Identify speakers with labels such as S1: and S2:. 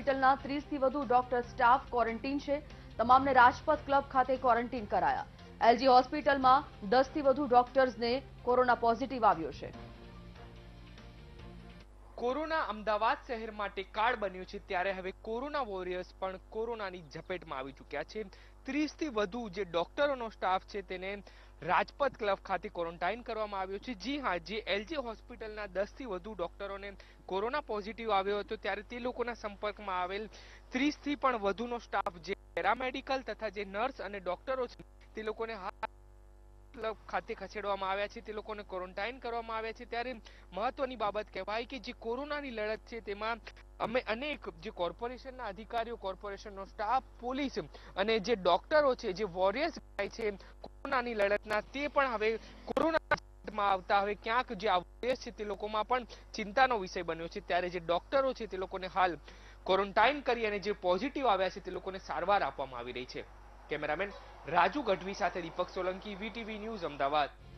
S1: હોસ્પિટલના 30 થી વધુ ડોક્ટર સ્ટાફ ક્વોરન્ટીન છે। તમામને રાજપથ ક્લબ ખાતે ક્વોરન્ટીન કરાયા। એલજી હોસ્પિટલમાં 10 થી વધુ ડોક્ટર્સને કોરોના પોઝિટિવ આવ્યો છે।
S2: કોરોના અમદાવાદ શહેર માટે કાળ બન્યું છે, ત્યારે હવે કોરોના વોરિયર્સ પણ કોરોનાની ઝપેટમાં આવી ચૂક્યા છે। 30 થી વધુ જે ડોક્ટરોનો સ્ટાફ છે તેને રાજપથ ક્લબ ખાતે ક્વોરન્ટાઇન કરવામાં આવ્યો છે। જી હા, જે એલજી હોસ્પિટલના 10 થી વધુ ડોક્ટરોને કોરોના પોઝિટિવ આવ્યો હતો, ત્યારે તે લોકોના સંપર્કમાં આવેલ 30 થી પણ વધુનો સ્ટાફ જે પેરામેડિકલ તથા જે નર્સ અને ડોક્ટરો છે તે લોકોને ક્લબ ખાતે ખસેડવામાં આવ્યા છે, તે લોકોને ક્વોરન્ટાઇન કરવામાં આવ્યા છે। ત્યારે મહત્વની બાબત કહેવાય કે જે કોરોનાની લડત છે તેમાં અમે અનેક જે કોર્પોરેશનના અધિકારીઓ, કોર્પોરેશનનો સ્ટાફ, પોલીસ અને જે ડોક્ટરો છે, જે વોરિયર્સ છે કોરોનાની લડતના, તે પણ હવે કોરોનામાં આવતા હવે ક્યાંક જે આ વોરિયર્સ છે તે લોકોમાં પણ ચિંતાનો વિષય બન્યો છે। ત્યારે જે ડોક્ટરો છે તે લોકોને હાલ ક્વોરન્ટાઇન કરી અને જે પોઝિટિવ આવ્યા છે તે લોકોને સારવાર આપવામાં આવી રહી છે। કેમેરામેન રાજુ ગઢવી સાથે દીપક સોલંકી, વીટીવી ન્યૂઝ, અમદાવાદ।